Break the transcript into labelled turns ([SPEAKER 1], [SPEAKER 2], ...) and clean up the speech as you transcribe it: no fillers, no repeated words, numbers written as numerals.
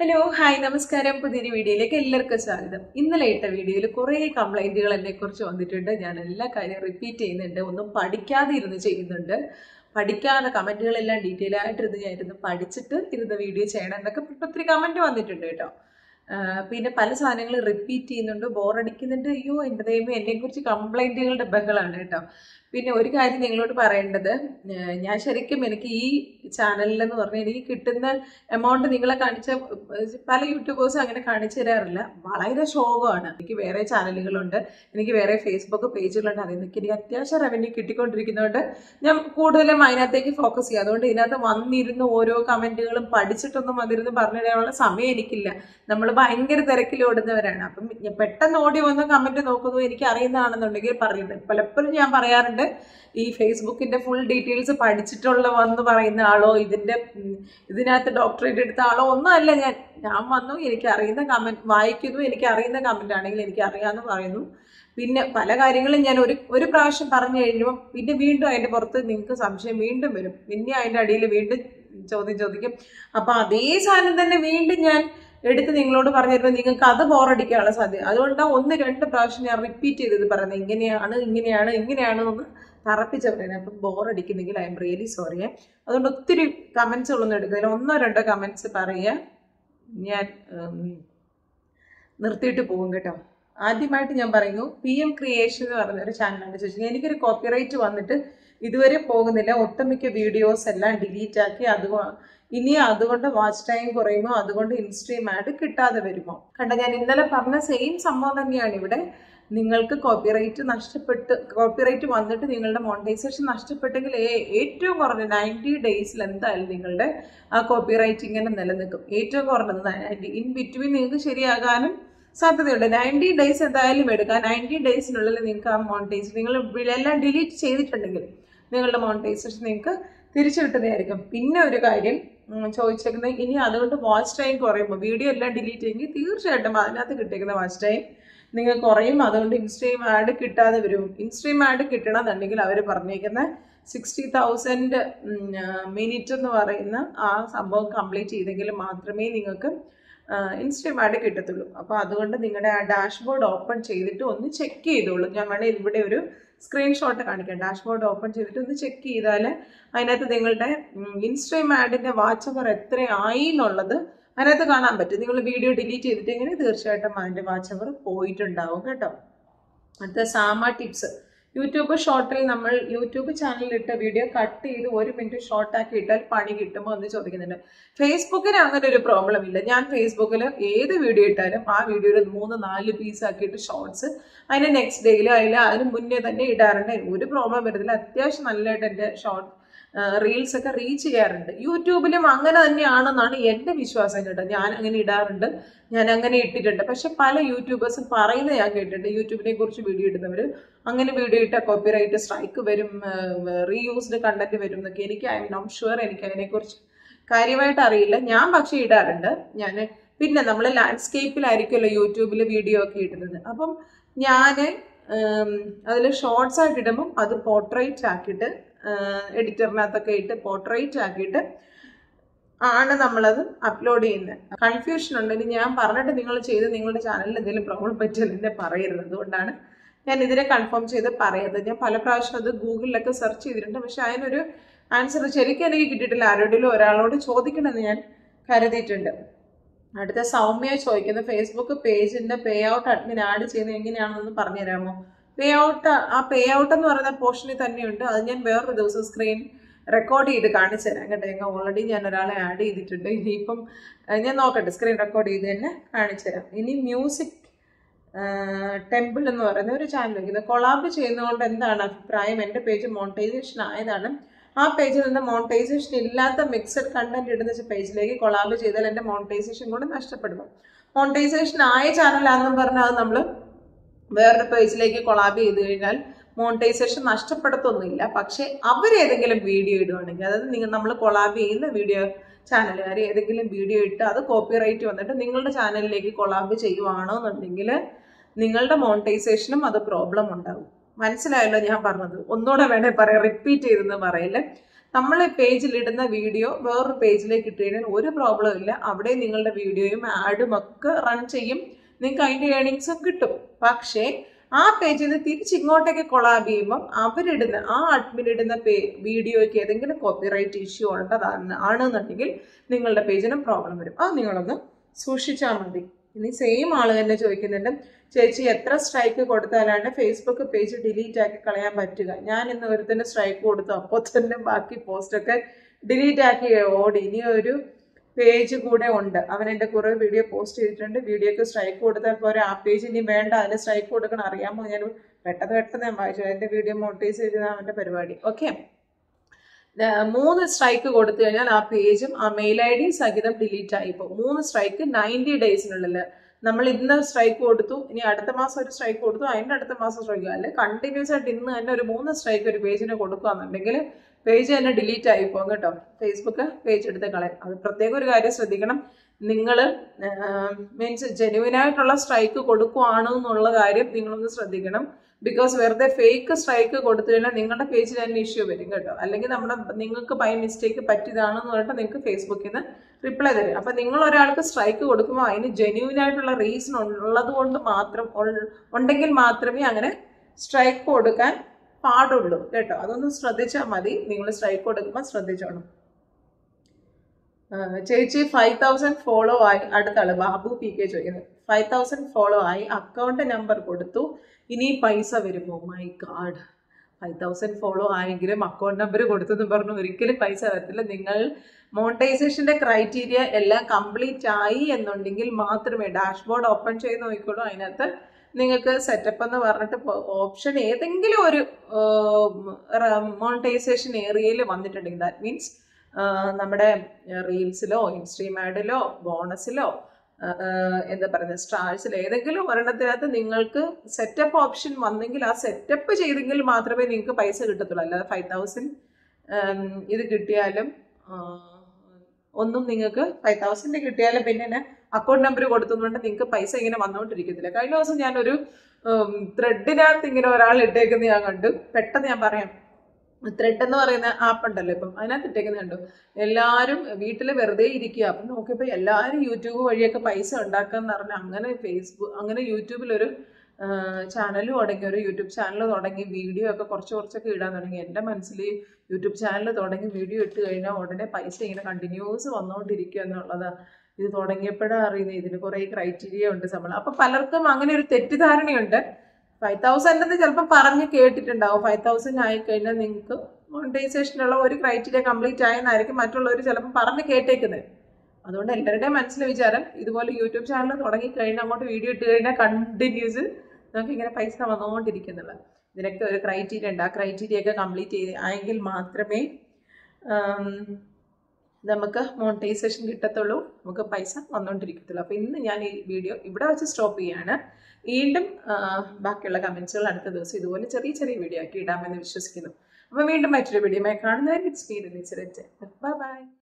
[SPEAKER 1] Hello hi നമസ്കാരം. പുതിയൊരു വീഡിയോയിലേക്ക് എല്ലാവർക്കും സ്വാഗതം. ഇന്നലെ ഇട്ട വീഡിയോയിൽ കുറേ കംപ്ലൈൻറ്റുകൾ എന്നെക്കുറിച്ച് വന്നിട്ടുണ്ട്. ഞാൻ എല്ലാ കാര്യം റിപ്പീറ്റ് ചെയ്യുന്നുണ്ട്. ഒന്നും പഠിക്കാതെ ഇരുന്ന് ചെയ്യുന്നുണ്ട്. പഠിക്കാതെ കമൻറ്റുകളെല്ലാം ഡീറ്റെയിൽ ആയിട്ടിരുന്ന് ഞാനിരുന്ന് പഠിച്ചിട്ട് ഇരുന്ന് വീഡിയോ ചെയ്യണം എന്നൊക്കെ ഒത്തിരി കമൻറ്റ് വന്നിട്ടുണ്ട് കേട്ടോ. പിന്നെ പല സാധനങ്ങൾ റിപ്പീറ്റ് ചെയ്യുന്നുണ്ട്, ബോറടിക്കുന്നുണ്ട്. അയ്യോ എൻ്റെ ദൈവമേ, എന്നെക്കുറിച്ച് കംപ്ലൈൻറ്റുകളുടെ ബഹളാണ് കേട്ടോ. പിന്നെ ഒരു കാര്യം നിങ്ങളോട് പറയേണ്ടത്, ഞാൻ ശരിക്കും എനിക്ക് ഈ ചാനലിലെന്ന് പറഞ്ഞാൽ എനിക്ക് കിട്ടുന്ന എമൗണ്ട് നിങ്ങളെ കാണിച്ച പല യൂട്യൂബേഴ്സും അങ്ങനെ കാണിച്ചു തരാറില്ല. വളരെ ശോകമാണ്. എനിക്ക് വേറെ ചാനലുകളുണ്ട്, എനിക്ക് വേറെ ഫേസ്ബുക്ക് പേജുകളുണ്ട്. അതിൽ നിന്നൊക്കെ എനിക്ക് അത്യാവശ്യം റവന്യൂ കിട്ടിക്കൊണ്ടിരിക്കുന്നതുകൊണ്ട് ഞാൻ കൂടുതലും അതിനകത്തേക്ക് ഫോക്കസ് ചെയ്യുക. അതുകൊണ്ട് ഇതിനകത്ത് വന്നിരുന്ന് ഓരോ കമൻറ്റുകളും പഠിച്ചിട്ടൊന്നും അതിരുന്ന് പറഞ്ഞിടാനുള്ള സമയം എനിക്കില്ല. നമ്മൾ ഭയങ്കര തിരക്കിലോടുന്നവരാണ്. അപ്പം പെട്ടെന്ന് ഓടി വന്ന് കമൻറ്റ് നോക്കുന്നു, എനിക്ക് അറിയുന്നതാണെന്നുണ്ടെങ്കിൽ പറയുന്നത്. പലപ്പോഴും ഞാൻ പറയാറുണ്ട്, ഈ ഫേസ്ബുക്കിന്റെ ഫുൾ ഡീറ്റെയിൽസ് പഠിച്ചിട്ടുള്ള വന്ന് പറയുന്ന ആളോ ഇതിനകത്ത് ഡോക്ടറേറ്റ് എടുത്ത ആളോ ഒന്നും അല്ല. ഞാൻ വന്നു, എനിക്ക് അറിയുന്ന കമന്റ് വായിക്കുന്നു, എനിക്ക് അറിയുന്ന കമന്റ് ആണെങ്കിൽ എനിക്ക് അറിയാമെന്ന് പറയുന്നു. പിന്നെ പല കാര്യങ്ങളും ഞാൻ ഒരു പ്രാവശ്യം പറഞ്ഞു കഴിയുമ്പോൾ പിന്നെ വീണ്ടും അതിന്റെ പുറത്ത് നിങ്ങൾക്ക് സംശയം വീണ്ടും വരും. പിന്നെ അതിന്റെ അടിയിൽ വീണ്ടും ചോദിക്കും. അപ്പൊ അതേ സാധനം തന്നെ വീണ്ടും ഞാൻ എടുത്ത് നിങ്ങളോട് പറഞ്ഞു തരുമ്പോൾ നിങ്ങൾക്ക് അത് ബോറടിക്കാനുള്ള സാധ്യത. അതുകൊണ്ടാണ് 1-2 പ്രാവശ്യം ഞാൻ റിപ്പീറ്റ് ചെയ്തത് പറയുന്നത്. ഇങ്ങനെയാണെന്നൊന്ന് തറപ്പിച്ച പറയുന്നത്. അപ്പം ബോറടിക്കുന്നെങ്കിൽ ഐ എം റിയലി സോറി. അതുകൊണ്ട് ഒത്തിരി കമൻസുകളൊന്നും എടുക്കുന്നില്ല. 1-2 കമൻസ് പറയുക, ഞാൻ നിർത്തിയിട്ട് പോകും കേട്ടോ. ആദ്യമായിട്ട് ഞാൻ പറയുന്നു, PM ക്രിയേഷൻ എന്ന് പറഞ്ഞൊരു ചാനലാണ് ചോദിച്ചത്. എനിക്കൊരു കോപ്പിറൈറ്റ് വന്നിട്ട് ഇതുവരെ പോകുന്നില്ല. ഒട്ടുമിക്ക വീഡിയോസ് എല്ലാം ഡിലീറ്റ് ആക്കി. ഇനി അതുകൊണ്ട് വാച്ച് ടൈം കുറയുമോ, അതുകൊണ്ട് ഇൻസ്ട്രീം ആഡ് കിട്ടാതെ വരുമോ? കണ്ട, ഞാൻ ഇന്നലെ പറഞ്ഞ സെയിം സംഭവം തന്നെയാണ് ഇവിടെ. നിങ്ങൾക്ക് കോപ്പിറൈറ്റ് വന്നിട്ട് നിങ്ങളുടെ മോണിറ്റൈസേഷൻ നഷ്ടപ്പെട്ടെങ്കിൽ ഏറ്റവും കുറഞ്ഞ 90 ഡേയ്സിൽ എന്തായാലും നിങ്ങളുടെ ആ കോപ്പിറൈറ്റ് ഇങ്ങനെ നിലനിൽക്കും. ഏറ്റവും കുറഞ്ഞത് 90. ഇൻ ബിറ്റ്വീൻ നിങ്ങൾക്ക് ശരിയാകാനും സാധ്യതയുണ്ട്. 90 ഡേയ്സ് എന്തായാലും എടുക്കാം. 90 ഡേയ്സിനുള്ളിൽ നിങ്ങൾക്ക് ആ മോണിറ്റൈസേഷൻ, നിങ്ങൾ എല്ലാം ഡിലീറ്റ് ചെയ്തിട്ടുണ്ടെങ്കിൽ നിങ്ങളുടെ മോണിറ്റൈസേഷൻ നിങ്ങൾക്ക് തിരിച്ചു കിട്ടുന്നതായിരിക്കും. പിന്നെ ഒരു കാര്യം ചോദിച്ചേക്കുന്നത്, ഇനി അതുകൊണ്ട് വാച്ച് ടൈം കുറയുമ്പോൾ, വീഡിയോ എല്ലാം ഡിലീറ്റ് ചെയ്യെങ്കിൽ തീർച്ചയായിട്ടും അതിനകത്ത് കിട്ടിയിരിക്കുന്ന വാച്ച് ടൈം നിങ്ങൾ കുറയും. അതുകൊണ്ട് ഇൻസ്ട്രീം ആഡ് കിട്ടാതെ വരും. ഇൻസ്ട്രീം ആഡ് കിട്ടണമെന്നുണ്ടെങ്കിൽ അവർ പറഞ്ഞേക്കുന്ന 60,000 മിനിറ്റ് എന്ന് പറയുന്ന ആ സംഭവം കംപ്ലീറ്റ് ചെയ്തെങ്കിൽ മാത്രമേ നിങ്ങൾക്ക് ഇൻസ്ട്രീം ആഡ് കിട്ടത്തുള്ളൂ. അപ്പോൾ അതുകൊണ്ട് നിങ്ങളുടെ ആ ഡാഷ്ബോർഡ് ഓപ്പൺ ചെയ്തിട്ട് ഒന്ന് ചെക്ക് ചെയ്തോളൂ. ഞാൻ വേണമെങ്കിൽ ഇവിടെ ഒരു സ്ക്രീൻഷോട്ട് കാണിക്കാം. ഡാഷ്ബോർഡ് ഓപ്പൺ ചെയ്തിട്ട് ഒന്ന് ചെക്ക് ചെയ്താൽ അതിനകത്ത് നിങ്ങളുടെ ഇൻസ്ട്രീം ആഡിൻ്റെ വാച്ച് അവർ എത്രയായി എന്നുള്ളത് അതിനകത്ത് കാണാൻ പറ്റും. നിങ്ങൾ വീഡിയോ ഡിലീറ്റ് ചെയ്തിട്ടെങ്കിൽ തീർച്ചയായിട്ടും അതിൻ്റെ വാച്ച് അവർ പോയിട്ടുണ്ടാവും കേട്ടോ. അടുത്ത സാമ ടിപ്സ്. യൂട്യൂബ് ഷോർട്ടിൽ നമ്മൾ യൂട്യൂബ് ചാനലിൽ ഇട്ട വീഡിയോ കട്ട് ചെയ്ത് 1 മിനിറ്റ് ഷോർട്ടാക്കി ഇട്ടാൽ പണി കിട്ടുമോ എന്ന് ചോദിക്കുന്നുണ്ട്. ഫേസ്ബുക്കിന് അങ്ങനെ ഒരു പ്രോബ്ലം ഇല്ല. ഞാൻ ഫേസ്ബുക്കിൽ ഏത് വീഡിയോ ഇട്ടാലും ആ വീഡിയോയിൽ 3-4 പീസ് ആക്കിയിട്ട് ഷോർട്സ് അതിന് നെക്സ്റ്റ് ഡേയിൽ അതിന് മുന്നേ തന്നെ ഇടാറുണ്ട്. ഒരു പ്രോബ്ലം വരുന്നില്ല. അത്യാവശ്യം നല്ലതായിട്ട് എൻ്റെ റീൽസ് ഒക്കെ റീച്ച് ചെയ്യാറുണ്ട്. യൂട്യൂബിലും അങ്ങനെ തന്നെയാണെന്നാണ് എൻ്റെ വിശ്വാസം കേട്ടോ. ഞാൻ അങ്ങനെ ഇടാറുണ്ട്, ഞാൻ അങ്ങനെ ഇട്ടിട്ടുണ്ട്. പക്ഷെ പല യൂട്യൂബേഴ്സും പറയുന്നത് ഞാൻ കേട്ടിട്ടുണ്ട്, യൂട്യൂബിനെ കുറിച്ച് വീഡിയോ ഇടുന്നവർ അങ്ങനെ വീഡിയോ ഇട്ട കോപ്പിറൈറ്റ് സ്ട്രൈക്ക് വരും, റീയൂസ്ഡ് കണ്ടന്റ് വരും എന്നൊക്കെ. I am not sure. എനിക്ക് അതിനെക്കുറിച്ച് കാര്യമായിട്ട് അറിയില്ല. ഞാൻ പക്ഷേ ഇടാറുണ്ട്. പിന്നെ നമ്മൾ ലാൻഡ്സ്കേപ്പിലായിരിക്കുമല്ലോ യൂട്യൂബിൽ വീഡിയോ ഒക്കെ ഇടുന്നത്. അപ്പം ഞാൻ അതിൽ ഷോർട്സ് ആയിട്ട് ഇടുമ്പം അത് പോർട്രേറ്റ് ആക്കിയിട്ട് എഡിറ്ററിനകത്തൊക്കെ ഇട്ട് പോർട്രേറ്റ് ആക്കിയിട്ട് ആണ് നമ്മളത് അപ്ലോഡ് ചെയ്യുന്നത്. കൺഫ്യൂഷൻ ഉണ്ടെങ്കിൽ ഞാൻ പറഞ്ഞിട്ട് നിങ്ങൾ ചെയ്ത് നിങ്ങളുടെ ചാനലിൽ എന്തെങ്കിലും പ്രോബ്ലം പറ്റിയാൽ എന്നെ പറയരുത്. അതുകൊണ്ടാണ് ഞാൻ ഇതിനെ കൺഫേം ചെയ്ത് പറയുന്നത്. ഞാൻ പല പ്രാവശ്യം അത് ഗൂഗിളിലൊക്കെ സെർച്ച് ചെയ്തിട്ടുണ്ട്, പക്ഷെ അതിനൊരു ആൻസർ ശരിക്കും എനിക്ക് കിട്ടിയിട്ടില്ല. ആരോടെങ്കിലും ഒരാളോട് ചോദിക്കണമെന്ന് ഞാൻ കരുതിയിട്ടുണ്ട്. അടുത്ത സൗമ്യ ചോദിക്കുന്ന, ഫേസ്ബുക്ക് പേജിന്റെ പേ ഔട്ട് അഡ്മിൻ ആഡ് ചെയ്യുന്നത് എങ്ങനെയാണെന്ന് പറഞ്ഞുതരാമോ? പേ ഔട്ട് എന്ന് പറയുന്ന പോർഷനിൽ തന്നെയുണ്ട്. അത് ഞാൻ വേറൊരു ദിവസം സ്ക്രീൻ റെക്കോർഡ് ചെയ്ത് കാണിച്ചു തരാം കേട്ടോ. ഓൾറെഡി ഞാൻ ഒരാളെ ആഡ് ചെയ്തിട്ടുണ്ട്. ഇനിയിപ്പം ഞാൻ നോക്കട്ടെ, സ്ക്രീൻ റെക്കോർഡ് ചെയ്ത് തന്നെ കാണിച്ചു തരാം. ഇനി മ്യൂസിക് ടെമ്പിൾ എന്ന് പറയുന്ന ഒരു ചാനൽ വയ്ക്കുന്നത്, കൊളാബ് ചെയ്യുന്നതുകൊണ്ട് എന്താണ് അഭിപ്രായം? എൻ്റെ പേജ് മോണിറ്റൈസേഷൻ ആയതാണ്. ആ പേജിൽ നിന്ന് മോണിറ്റൈസേഷൻ ഇല്ലാത്ത മിക്സഡ് കണ്ടന്റ് ഇടുന്ന പേജിലേക്ക് കൊളാബ് ചെയ്താൽ എൻ്റെ മോണിറ്റൈസേഷൻ കൂടെ നഷ്ടപ്പെടുന്നു. മോണിറ്റൈസേഷൻ ആയ ചാനലാണെന്നും പറഞ്ഞാൽ അത് നമ്മൾ വേറൊരു പേജിലേക്ക് കൊളാബ് ചെയ്ത് കഴിഞ്ഞാൽ മോണിറ്റൈസേഷൻ നഷ്ടപ്പെടുത്തൊന്നുമില്ല. പക്ഷെ അവരേതെങ്കിലും വീഡിയോ ഇടുവാണെങ്കിൽ, അതായത് നമ്മൾ കൊളാബ് ചെയ്യുന്ന വീഡിയോ ചാനലുകാർ ഏതെങ്കിലും വീഡിയോ ഇട്ട് അത് കോപ്പിറൈറ്റ് വന്നിട്ട് നിങ്ങളുടെ ചാനലിലേക്ക് കൊളാബ് ചെയ്യുവാണോ എന്നുണ്ടെങ്കിൽ നിങ്ങളുടെ മോണിറ്റൈസേഷനും അത് പ്രോബ്ലം ഉണ്ടാകും. മനസ്സിലായല്ലോ ഞാൻ പറഞ്ഞത്? ഒന്നുകൂടെ വേണേ പറയാം, റിപ്പീറ്റ് ചെയ്തെന്ന് പറയില്ലേ. നമ്മൾ പേജിൽ ഇടുന്ന വീഡിയോ വേറൊരു പേജിലേക്ക് ഇട്ട് കഴിഞ്ഞാൽ ഒരു പ്രോബ്ലം ഇല്ല. അവിടെ നിങ്ങളുടെ വീഡിയോയും ആഡും ഒക്കെ റൺ ചെയ്യും, നിങ്ങൾക്ക് അതിൻ്റെ ഏണിങ്സും കിട്ടും. പക്ഷേ ആ പേജിൽ നിന്ന് തിരിച്ചിങ്ങോട്ടേക്ക് കൊളാബ് ചെയ്യുമ്പം അവരിടുന്ന ആ അഡ്മിൻ ഇടുന്ന വീഡിയോയ്ക്ക് ഏതെങ്കിലും കോപ്പിറൈറ്റ് ഇഷ്യൂ ആണെന്നുണ്ടെങ്കിൽ നിങ്ങളുടെ പേജിനും പ്രോബ്ലം വരും. അത് നിങ്ങളൊന്ന് സൂക്ഷിച്ചാൽ മതി. ഇനി സെയിം ആള് തന്നെ ചോദിക്കുന്നുണ്ട്, ചേച്ചി എത്ര സ്ട്രൈക്ക് കൊടുത്താലാണ് ഫേസ്ബുക്ക് പേജ് ഡിലീറ്റ് ആക്കി കളയാൻ പറ്റുക? ഞാൻ ഇന്ന് ഒരുത്തന്നെ സ്ട്രൈക്ക് കൊടുത്തു, അപ്പോൾ തന്നെ ബാക്കി പോസ്റ്റൊക്കെ ഡിലീറ്റ് ആക്കി ഓടി. ഇനി ഒരു പേജ് കൂടെ ഉണ്ട്, അവൻ എൻ്റെ കുറേ വീഡിയോ പോസ്റ്റ് ചെയ്തിട്ടുണ്ട്. വീഡിയോക്ക് സ്ട്രൈക്ക് കൊടുത്താൽ പോരെ, ആ പേജ് ഇനി വേണ്ട, അതിന് സ്ട്രൈക്ക് കൊടുക്കണം. അറിയാമോ, ഞാൻ പെട്ടെന്ന് ഞാൻ വായിച്ചു, എൻ്റെ വീഡിയോ മോണിറ്റൈസ് ചെയ്തതാണ് അവൻ്റെ പരിപാടി. ഓക്കെ, 3 സ്ട്രൈക്ക് കൊടുത്തു കഴിഞ്ഞാൽ ആ പേജും ആ മെയിൽ ഐ ഡി സഹിതം ഡിലീറ്റ് ആയിപ്പോ. 3 സ്ട്രൈക്ക് 90 ഡേയ്സിനുള്ളിൽ. നമ്മൾ ഇന്ന് സ്ട്രൈക്ക് കൊടുത്തു, ഇനി അടുത്ത മാസം ഒരു സ്ട്രൈക്ക് കൊടുത്തു, അതിൻ്റെ അടുത്ത മാസം സ്ട്രൈക്ക്, അല്ലെ കണ്ടിന്യൂസ് ആയിട്ട് ഇന്ന് തന്നെ ഒരു 3 സ്ട്രൈക്ക് ഒരു പേജിന് കൊടുക്കുകയെന്നുണ്ടെങ്കിൽ പേജ് തന്നെ ഡിലീറ്റ് ആയിപ്പോകും കേട്ടോ. ഫേസ്ബുക്ക് പേജ് എടുത്ത് കളയും. അത് പ്രത്യേക ഒരു കാര്യം ശ്രദ്ധിക്കണം, നിങ്ങൾ മീൻസ് ജെന്യുവിനായിട്ടുള്ള സ്ട്രൈക്ക് കൊടുക്കുകയാണ് എന്നുള്ള കാര്യം നിങ്ങളൊന്ന് ശ്രദ്ധിക്കണം. ബിക്കോസ് വെറുതെ ഫേക്ക് സ്ട്രൈക്ക് കൊടുത്തു കഴിഞ്ഞാൽ നിങ്ങളുടെ പേജിൽ തന്നെ ഇഷ്യൂ വരും കേട്ടോ. അല്ലെങ്കിൽ നിങ്ങൾക്ക് ബൈ മിസ്റ്റേക്ക് പറ്റിയതാണെന്ന് പറഞ്ഞിട്ട് നിങ്ങൾക്ക് ഫേസ്ബുക്കിൽ നിന്ന് റിപ്ലൈ തരും. അപ്പം നിങ്ങൾ ഒരാൾക്ക് സ്ട്രൈക്ക് കൊടുക്കുമ്പോൾ അതിന് ജെന്യുവിൻ ആയിട്ടുള്ള റീസൺ ഉള്ളത് കൊണ്ട് മാത്രം ഉണ്ടെങ്കിൽ മാത്രമേ അങ്ങനെ സ്ട്രൈക്ക് കൊടുക്കാൻ പാടുള്ളൂ കേട്ടോ. അതൊന്ന് ശ്രദ്ധിച്ചാൽ മതി. നിങ്ങൾ സ്ട്രൈക്ക് കൊടുക്കുമ്പോൾ ശ്രദ്ധിച്ചോണം. ചേച്ചി 5000 ഫോളോ ആയി. അടുത്ത ആള് ബാബു പി കെ ചോദിക്കുന്നത്, 5000 ഫോളോ ആയി, അക്കൗണ്ട് നമ്പർ കൊടുത്തു, ഇനി പൈസ വരുമോ? മൈ ഗാഡ്, 5000 ഫോളോ ആയെങ്കിലും അക്കൗണ്ട് നമ്പർ കൊടുത്തെന്ന് പറഞ്ഞു ഒരിക്കലും പൈസ വരത്തില്ല. നിങ്ങൾ മോണിറ്റൈസേഷന്റെ ക്രൈറ്റീരിയ എല്ലാം കംപ്ലീറ്റ് ആയി എന്നുണ്ടെങ്കിൽ മാത്രമേ ഡാഷ്ബോർഡ് ഓപ്പൺ ചെയ്ത് നോക്കിക്കോളൂ. അതിനകത്ത് നിങ്ങൾക്ക് സെറ്റപ്പ് എന്ന് പറഞ്ഞിട്ട് ഓപ്ഷൻ ഏതെങ്കിലും ഒരു മോണിറ്റൈസേഷൻ ഏരിയയിൽ വന്നിട്ടുണ്ടെങ്കിൽ, ദാറ്റ് മീൻസ് നമ്മുടെ റീൽസിലോ ഇൻസ്ട്രീം ആഡിലോ ബോണസിലോ എന്താ പറയുന്നത് സ്റ്റാർസിലോ ഏതെങ്കിലും ഒരെണ്ണത്തിനകത്ത് നിങ്ങൾക്ക് സെറ്റപ്പ് ഓപ്ഷൻ വന്നെങ്കിൽ ആ സെറ്റപ്പ് ചെയ്തെങ്കിൽ മാത്രമേ നിങ്ങൾക്ക് പൈസ കിട്ടത്തുള്ളൂ. അല്ലാതെ 5000 ഇത് കിട്ടിയാലും ഒന്നും നിങ്ങൾക്ക് 5000 കിട്ടിയാലും പിന്നെ അക്കൗണ്ട് നമ്പർ കൊടുത്തതുകൊണ്ട് നിങ്ങൾക്ക് പൈസ ഇങ്ങനെ വന്നുകൊണ്ടിരിക്കത്തില്ല. കഴിഞ്ഞ ദിവസം ഞാനൊരു ത്രെഡിനകത്ത് ഇങ്ങനെ ഒരാൾ ഇട്ടേക്കുന്നത് ഞാൻ കണ്ടു. പെട്ടെന്ന് ഞാൻ പറയാം, ത്രെഡ് എന്ന് പറയുന്ന ആപ്പ് ഉണ്ടല്ലോ ഇപ്പം, അതിനകത്ത് ഇട്ടേക്കുന്നത് കണ്ടു. എല്ലാവരും വീട്ടിൽ വെറുതെ ഇരിക്കുക. അപ്പം നോക്കിയപ്പോൾ എല്ലാവരും യൂട്യൂബ് വഴിയൊക്കെ പൈസ ഉണ്ടാക്കാന്ന് പറഞ്ഞാൽ അങ്ങനെ യൂട്യൂബിലൊരു ചാനൽ തുടങ്ങി, ഒരു യൂട്യൂബ് ചാനൽ തുടങ്ങി, വീഡിയോ ഒക്കെ കുറച്ചൊക്കെ ഇടാൻ തുടങ്ങി. എൻ്റെ മനസ്സിൽ യൂട്യൂബ് ചാനൽ തുടങ്ങി വീഡിയോ ഇട്ട് കഴിഞ്ഞാൽ ഉടനെ പൈസ ഇങ്ങനെ കണ്ടിന്യൂസ് വന്നുകൊണ്ടിരിക്കുക എന്നുള്ളതാണ്. ഇത് തുടങ്ങിയപ്പോഴാണ് അറിയുന്നത് ഇതിന് കുറേ ക്രൈറ്റീരിയ ഉണ്ട് ശമ്പളം. അപ്പം പലർക്കും അങ്ങനെ ഒരു തെറ്റിദ്ധാരണയുണ്ട്. 5000 എന്ന് ചിലപ്പോൾ പറഞ്ഞ് കേട്ടിട്ടുണ്ടാവും. 5000 ആയിക്കഴിഞ്ഞാൽ നിങ്ങൾക്ക് മോണിറ്റൈസേഷനുള്ള ഒരു ക്രൈറ്റീരിയ കംപ്ലീറ്റ് ആയെന്നായിരിക്കും മറ്റുള്ളവർ ചിലപ്പോൾ പറഞ്ഞ് കേട്ടേക്കുന്നത്. അതുകൊണ്ട് എല്ലാവരുടെയും മനസ്സിലെ വിചാരം ഇതുപോലെ യൂട്യൂബ് ചാനൽ തുടങ്ങിക്കഴിഞ്ഞാൽ അങ്ങോട്ട് വീഡിയോ ഇട്ട് കഴിഞ്ഞാൽ കണ്ടിന്യൂസ് നമുക്ക് ഇങ്ങനെ പൈസ വന്നുകൊണ്ടിരിക്കുന്നുള്ളത്. ഇതിനൊക്കെ ഒരു ക്രൈറ്റീരിയ ഉണ്ട്. ആ ക്രൈറ്റീരിയ ഒക്കെ കംപ്ലീറ്റ് ആയെങ്കിൽ മാത്രമേ നമുക്ക് മോണിറ്റൈസേഷൻ കിട്ടത്തുള്ളൂ, നമുക്ക് പൈസ വന്നുകൊണ്ടിരിക്കത്തുള്ളൂ. അപ്പോൾ ഇന്ന് ഞാൻ ഈ വീഡിയോ ഇവിടെ വെച്ച് സ്റ്റോപ്പ് ചെയ്യാണ്. വീണ്ടും ബാക്കിയുള്ള കമൻസുകൾ അടുത്ത ദിവസം ഇതുപോലെ ചെറിയ വീഡിയോ ആക്കി ഇടാമെന്ന് വിശ്വസിക്കുന്നു. അപ്പോൾ വീണ്ടും മറ്റൊരു വീഡിയോയുമായി കാണുന്നവരെ ഇറ്റ്സ് മീ റിലീസ്. Bye by.